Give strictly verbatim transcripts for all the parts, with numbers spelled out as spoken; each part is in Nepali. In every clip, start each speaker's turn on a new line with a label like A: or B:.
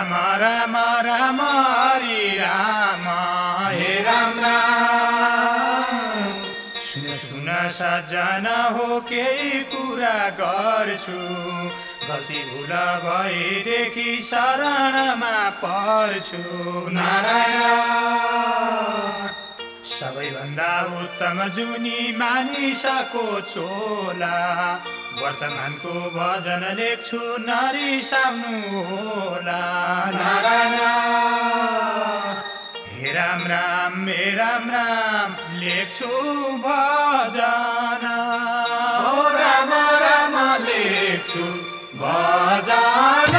A: राम राम राम हरि राम हे राम राम। सुन सुन सजन हो केही कुरा गर्छु, गल्ती भुल भएदेखि शरणमा पर्छु। नारायण सबैभन्दा उत्तम जुनी मानिसको चोला, वर्तमानको भजन लेख्छु नरिसाउनु होला। नारायण हे राम राम हे राम राम लेख्छु भजन, ओ राम राम लेख्छु भजन।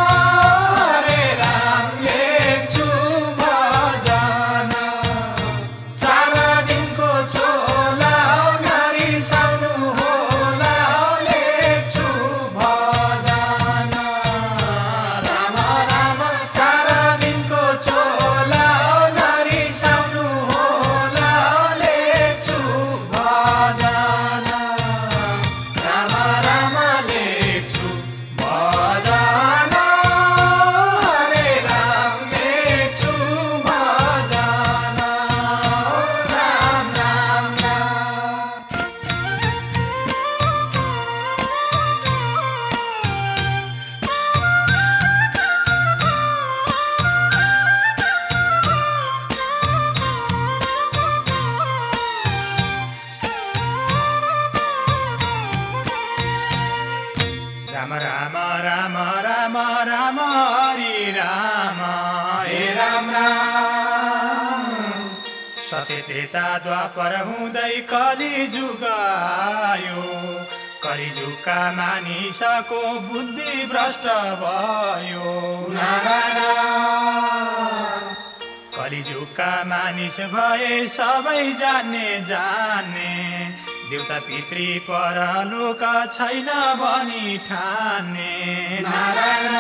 A: राम राम राम राम राम हरि राम हे राम राम। सत्य त्रेता द्वापर हुँदै कलिजुग आयो, कलिजुगका मानिसको बुद्धि भ्रष्ट भयो। नारायण कलिजुगका मानिस भए सबै जान्ने जान्ने, देउता पितृ परलोक छैन भनी ठान्ने। नारायण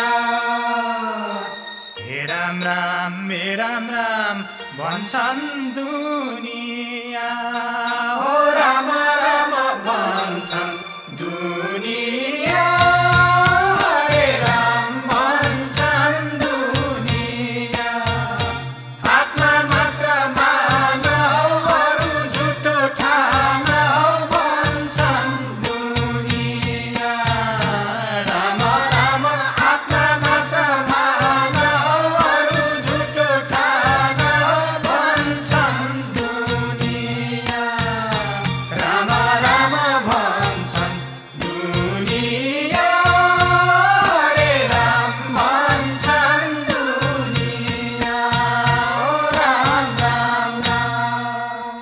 A: हे राम राम हे राम राम भन्छन् दुनिया, हो राम राम भन्छन् दुनिया। हरे राम भन्छन् दुनिया, आत्मा मात्र मानौ अरू झुटो ठानौ भन्छन् दुनिया। राम राम आत्मा मात्र मानौ अरू झुटो ठानौ भन्छन् दुनिया। राम राम भन्छन् दुनिया, हरे राम भन्छन् दुनिया, ओ राम राम राम।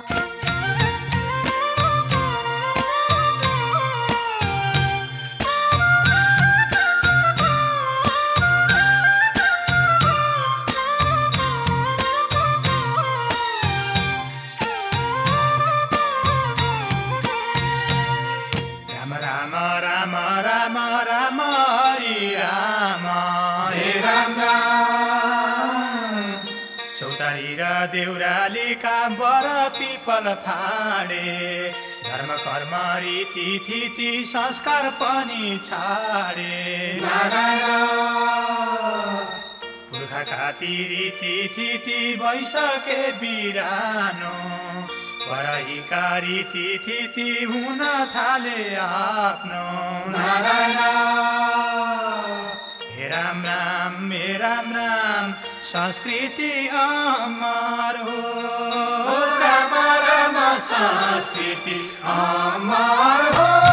A: राम राम राम राम राम हरि राम हे राम राम। चौतारी र देउरालीका बर पिपल फाँडे, धर्म कर्म रीति थिति संस्कार पनि छाडे। नारायण पुर्खाका ती रीति थिति भइसके बिरानो, परहीका रीति थिति हुन थाले आफ्नो। नारायण हे राम राम हे राम राम संस्कृति अमर हो, राम राम संस्कृति अमर हो।